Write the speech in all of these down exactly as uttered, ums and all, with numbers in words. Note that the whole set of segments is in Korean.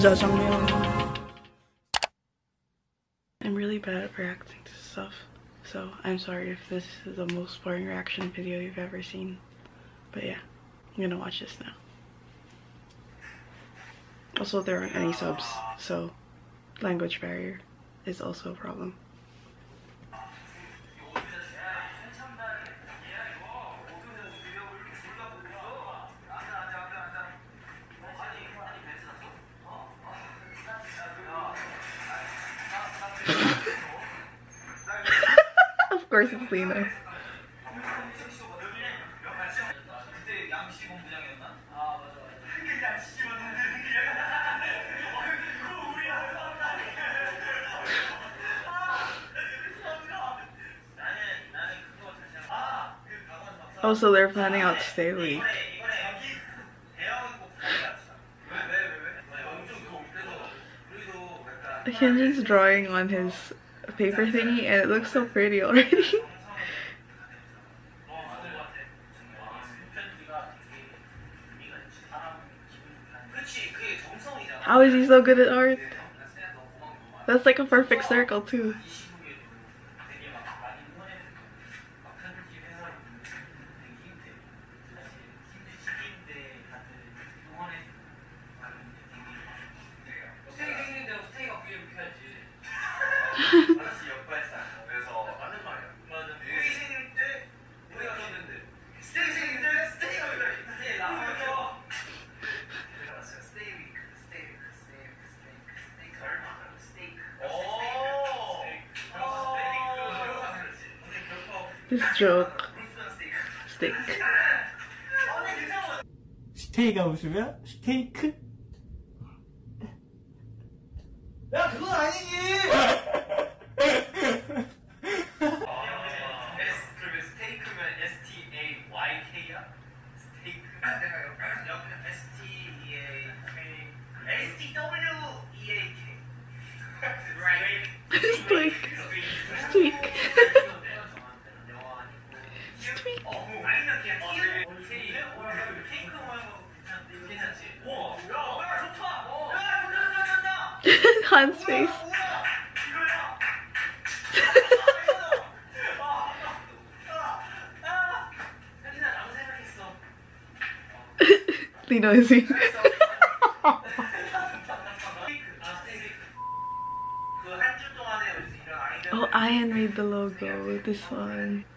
jjajangmyeon. I'm really bad at reacting to stuff, so I'm sorry if this is the most boring reaction video you've ever seen. But yeah, I'm gonna watch this now. Also, there aren't any subs, so language barrier is also a problem. Of course it's Lena. Also, they're planning out to stay a week. Hyunjin's drawing on his paper thingy and it looks so pretty already. How is he so good at art? That's like a perfect circle too. This joke. Steak. 스테이가 웃으면 스테이크? 야, 그건 아니지! 그러면 스테이크면 에스 티 에이 와이 케이야? 스테이크? 옆에 에스 티 이 에이 케이 에스 티 더블유 이 에이 케이 Steak. Steak. Han's face. Lino is he? Oh, Ian made the logo. This one.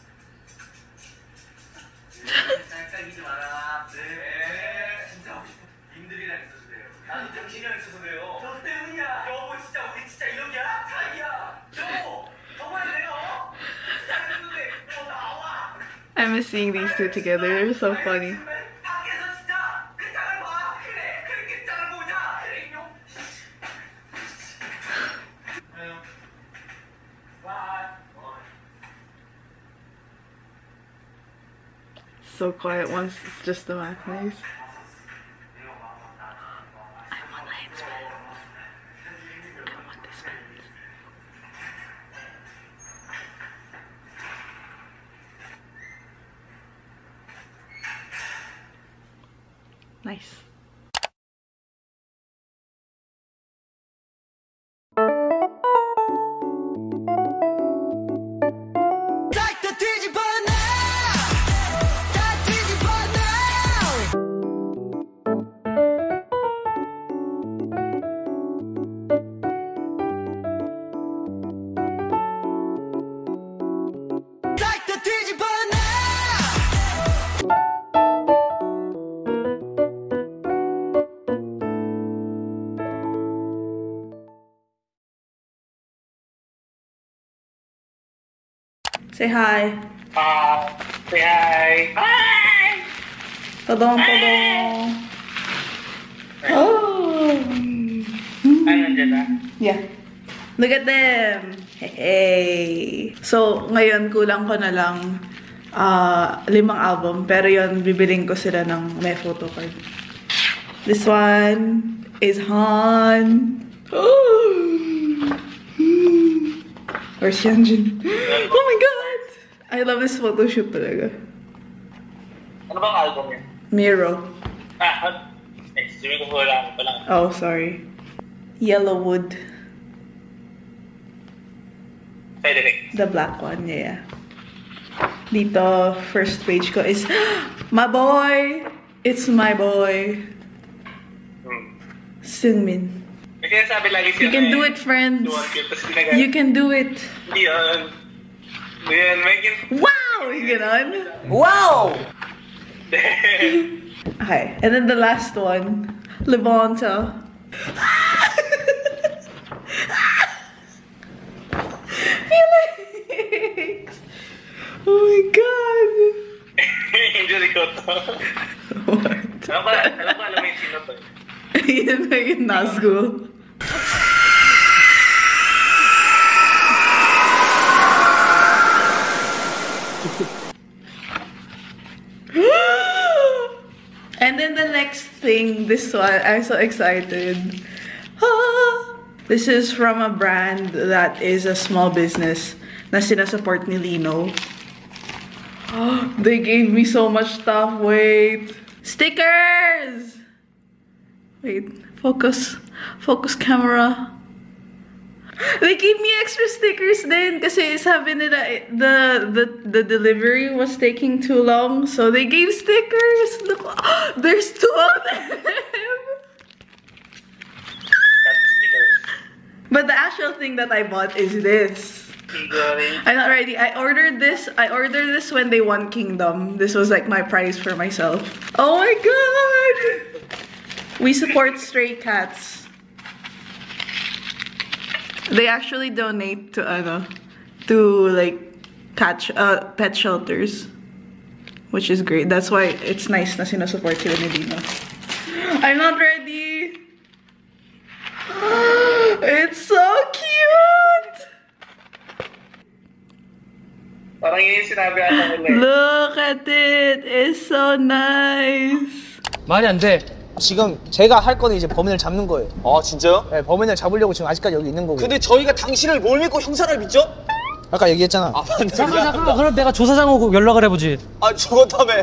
I miss seeing these two together. They're so funny. So quiet once it's just the matinees. I want Lions fans. I want this fans. Nice. Say hi. Uh, say hi. Hi! Todong, todong. Oh. Ay, nandiyan na? Yeah. Look at them. Hey. So, ngayon kulang ko na lang uh, limang album. Pero yon bibiling ko sila ng may photo card. This one is Han. Where's Hyunjin? Oh my god! I love this photo shoot talaga. Ano bang album yun? Miro. Ah, nice. Sabi ko lang, palang. Oh, sorry. Yellowwood. Side effect. The black one, yeah. Dito, first page ko is, my boy! It's my boy. Hmm. Seungmin. Kasi sabi lagi siya You can na do eh, it, friends. tuwan cute, tapos ginagamit. You can do it. Hindi yan. Hindi yan, may kin... Wow! Yung ganon. Wow! Okay, and then the last one, Levanta. Felix! Oh my god! Injury ko to. What? Alam ko, alam ko, alam mo yung sino to. Yun na yung Nazgul. And then the next thing, this one, I'm so excited. Ah, this is from a brand that is a small business na sinasupport ni Lino. Oh, they gave me so much stuff. Wait. Stickers! Wait, focus. Focus camera. They gave me extra stickers then kasi sabi nila eh, the, the, the delivery was taking too long. So they gave stickers. Look, oh, there's two of them. Cat stickers. But the actual thing that I bought is this. Figurine. I'm not ready. I ordered this. I ordered this when they won Kingdom. This was like my prize for myself. Oh my god! We support stray cats. They actually donate to ano, to like cat uh, pet shelters, which is great. That's why it's nice na sinusupport sila ni Dino. I'm not ready. It's so cute. Parang yun yung sinabi ata nila eh. Look at it. It's so nice. 말이 안 돼. 지금 제가 할 거는 이제 범인을 잡는 거예요. 아 진짜요? 네, 범인을 잡으려고 지금 아직까지 여기 있는 거고. 근데 저희가 당신을 뭘 믿고 형사를 믿죠? 아까 얘기했잖아. 아 맞네. 잠깐 잠깐만 그럼 내가 조사장하고 연락을 해보지. 아 죽었다며.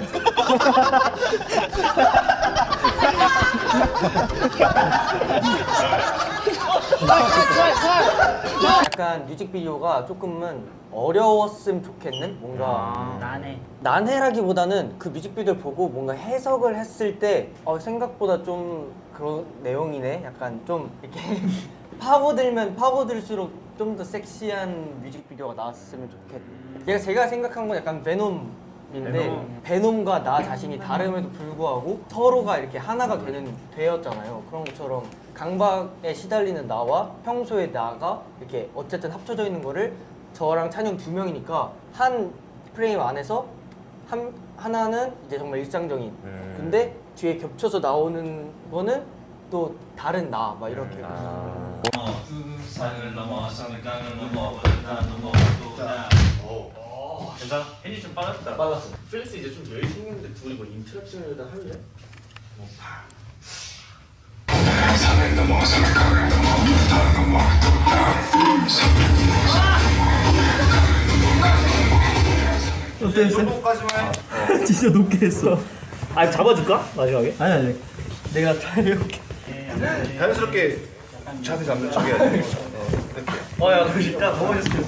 약간 뮤직비디오가 조금은 어려웠으면 좋겠는 뭔가 나네. 난해라기보다는 그 뮤직비디오를 보고 뭔가 해석을 했을 때 어, 생각보다 좀 그런 내용이네 약간 좀 이렇게 파고들면 파고들수록 좀 더 섹시한 뮤직비디오가 나왔으면 좋겠네. 제가 제가 생각한 건 약간 베놈인데 베놈과 나 자신이 다름에도 불구하고 서로가 이렇게 하나가 되는 되었잖아요. 그런 것처럼 강박에 시달리는 나와 평소에 나가 이렇게 어쨌든 합쳐져 있는 거를 저랑 찬영 두 명이니까 한 프레임 안에서 한 하나는 이제 정말 일상적인 근데 뒤에 겹쳐서 나오는 거는 또 다른 나 막 이렇게 산을 넘어 산을 강을 넘어 난 넘어 또나 오 괜찮아? 헨이 좀 빨랐다. 빨랐어. 필릭스 이제 좀 여유 생겼는데 둘이 뭐 인터랙션을 일단 할래? 뭐 파. 어땠어? 진짜 높게 했어. 아 잡아줄까? 마지막에? 아니 아니. 내가 타이어게. 자연스럽게 자세 잡는 척 해야 돼. 어야 그거 진짜 너무 멋있어.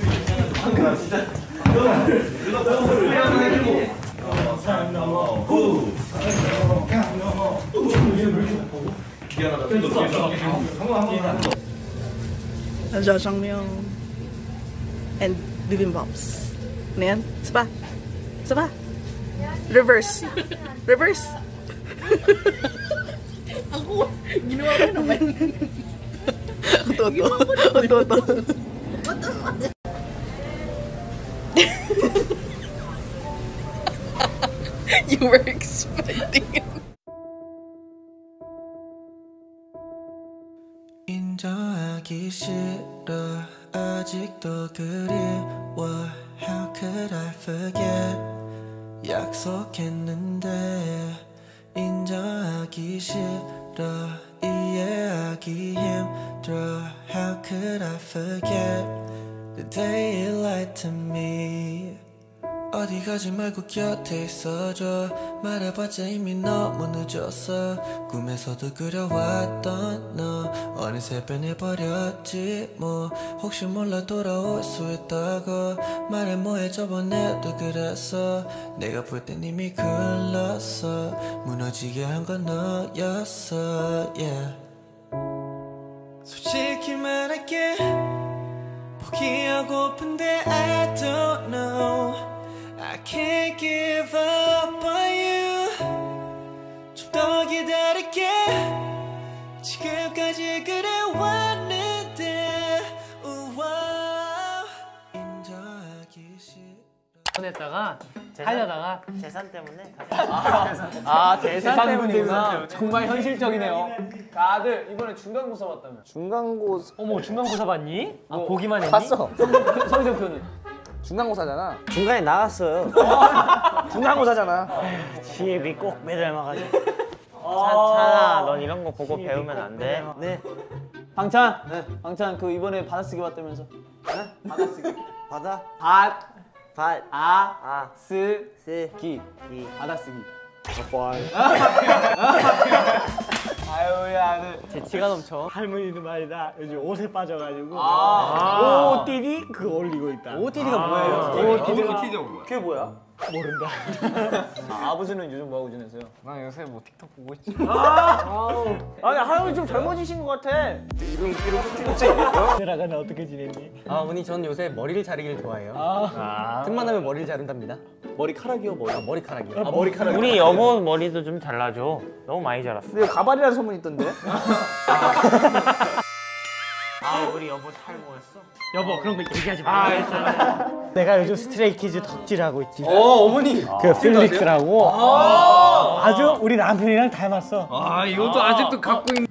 Jajangmyeon and bibimbops. Ano yan? Isa pa? Isa pa? Reverse. Reverse. Ako, ginawa ko naman. Toto. Toto. You were expecting it. 인정하기 싫어 아직도 그리워 How could I forget 약속했는데 인정하기 싫어 이해하기 힘들어 How could I forget The day you lied to me 어디 가지 말고 곁에 있어줘. 말해봤자 이미 너무 늦었어. 꿈에서도 그려왔던 너 어느새 변해버렸지 뭐. 혹시 몰라 돌아올 수 있다고 말해 뭐해 저번에도 그랬어. 내가 볼 땐 이미 글렀어. 무너지게 한 건 너였어 yeah. 솔직히 말할게 포기하고픈데 I don't know I can't give up on you. 좀 더 기다릴게 지금까지 그래왔는데 우와 인정하기 싫어. 보냈다가 하려다가 재산 때문에 아 재산 때문이구나. 정말 현실적이네요. 다들 이번에 중간고사 봤다며. 중간고사 어머 중간고사 봤니? 아 보기만 했니? 봤어. 성적표는 중간고사잖아. 중간에 나갔어요. 중간고사잖아. 지혜비 꼭 매달아가지고. 찬아, 넌 이런 거 보고 배우면 안 돼. 네. 방찬. 네. 방찬 그 이번에 받아쓰기 봤다면서. 네? 받아쓰기. 받아. 받. 받. 아. 아. 쓰. 쓰. 기. 기. 받아쓰기. 아유, 야, 네. 재치가 넘쳐. 할머니도 말이다. 요즘 옷에 빠져가지고. 아. 오띠리 그거 올리고 있다. 오티디가 뭐예요? 오티디가 뭐야? 그게 뭐야? 모른다. 아, 아버지는 요즘 뭐하고 지내세요? 나 요새 뭐 틱톡 보고 있지. 아니 하영이 좀 젊어지신 것 같아. 들아가는 어떻게 지냈니? 아, 어머니 전 요새 머리를 자르길 좋아해요. 아. 틈만 나면 머리를 자른답니다. 머리카락이요, 머리. 아, 머리카락이요. 아, 머리카락. 우리 여보 머리도 좀 잘라줘. 너무 많이 자랐어. 근데 가발이라는 소문 있던데. 아 우리 여보 탈모였어? 여보 그런 거 얘기하지 마. 아 있잖아. 내가 요즘 스트레이키즈 덕질하고 있지. 어, 어머니. 그 필릭스라고. 아 아주 우리 남편이랑 닮았어. 아 이것도 아직도 갖고 있는.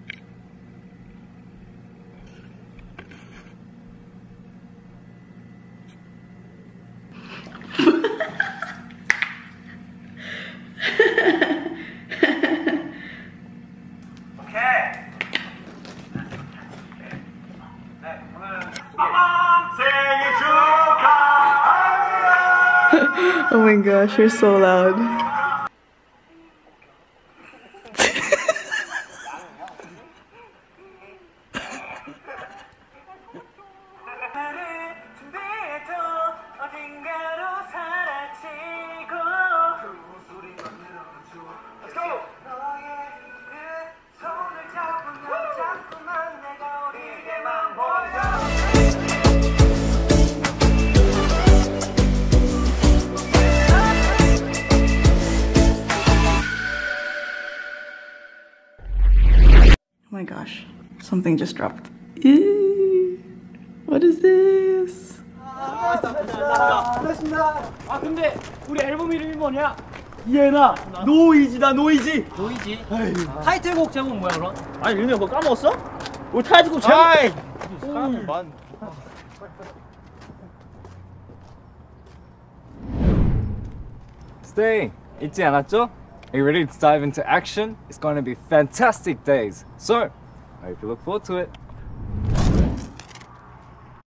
Oh my gosh, you're so loud. Oh my gosh, something just dropped. Eee, what is this? 아 근데 우리 앨범 이름이 뭐냐? 얘나 노이즈다 노이즈. 노이즈. 타이틀곡 제목 뭐야 그럼? 아니 윤이 뭐 까먹었어? 우리 타이틀곡 제목. 사람만. Stay. 잊지 않았죠? Are you ready to dive into action? It's going to be fantastic days. So, I hope you look forward to it.